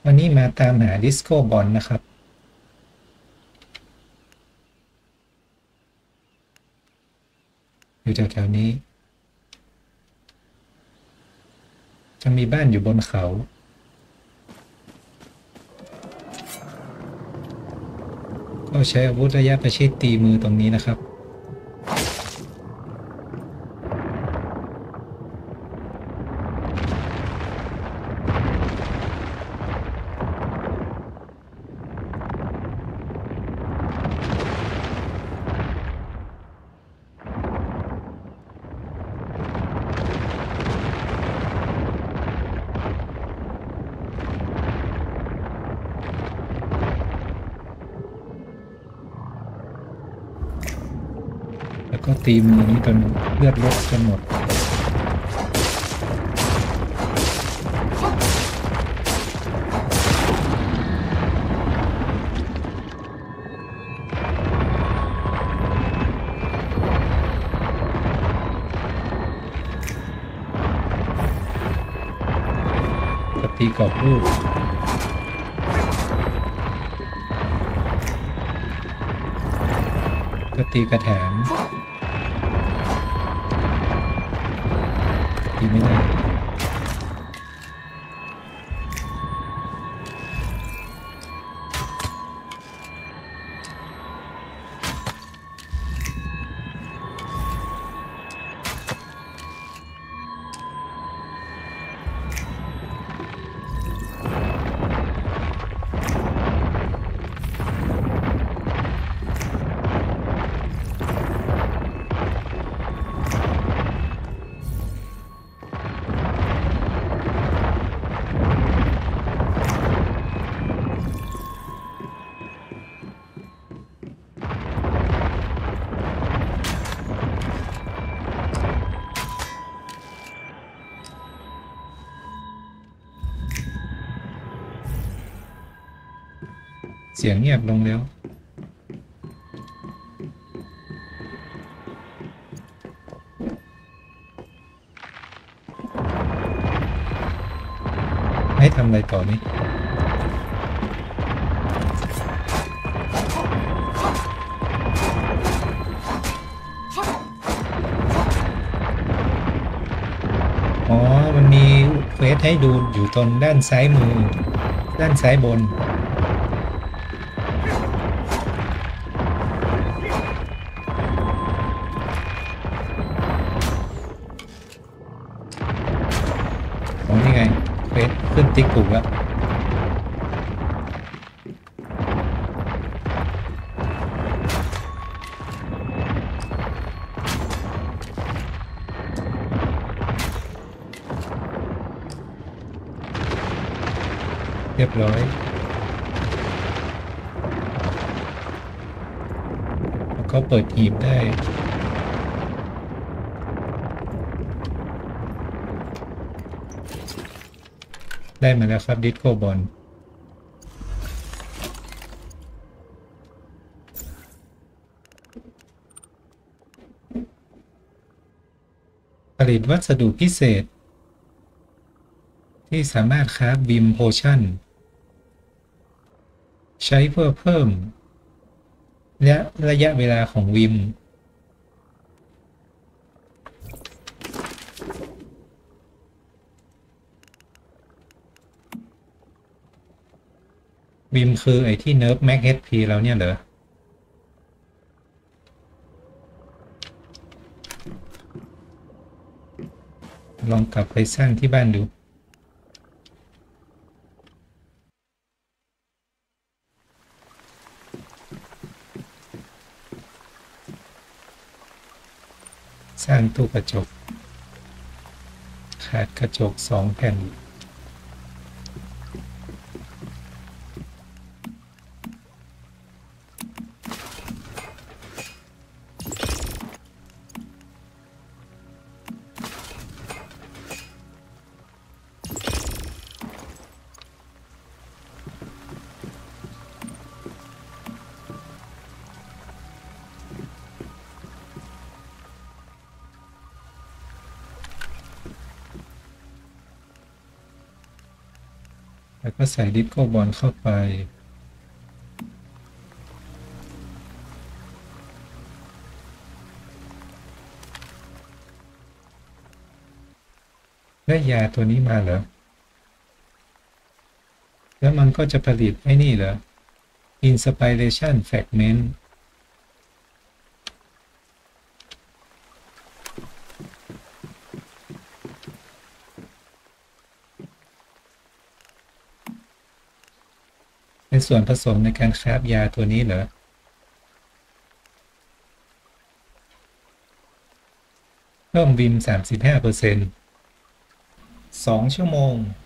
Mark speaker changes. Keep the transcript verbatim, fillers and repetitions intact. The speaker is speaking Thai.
Speaker 1: วันนี้มาตามหาดิสโก้บอลนะครับอยู่แถวๆนี้จะมีบ้านอยู่บนเขาก็ใช้อาวุธระยะประชิดตีมือตรงนี้นะครับแล้วก็ตีมือนี้จนเลือดลดจนหมดก็ตีกรอบรูปก็ตีกระถางตีไม่ได้เสียงเงียบลงแล้วให้ทำอะไรต่อนี้อ๋อมันมีเควสให้ดูอยู่ตรงด้านซ้ายมือด้านซ้ายบนของนี่ไงเควสขึ้นติ๊กถูกแล้วเรียบร้อยแล้วก็เปิดหีบได้ได้มาแล้วครับดิสโก้บอลผลิตวัสดุพิเศษที่สามารถคราฟวิมโพชั่นใช้เพื่อเพิ่มและระยะเวลาของวิมวิมคือไอ้ที่เนิร์ฟแม็กเอชพีเราเนี่ยเหรอลองกลับไปสร้างที่บ้านดูสร้างตู้กระจกขาดกระจกสองแผ่นแล้วก็ใส่ดิสโก้บอลเข้าไปได้ยาตัวนี้มาเหรอแล้วมันก็จะผลิตไอ้นี่เหรอ Inspiration Fragment เป็นส่วนผสมในการคราฟยาตัวนี้เหรอเพิ่มวิมสามสิบห้าเปอร์เซ็นต์สองชั่วโมง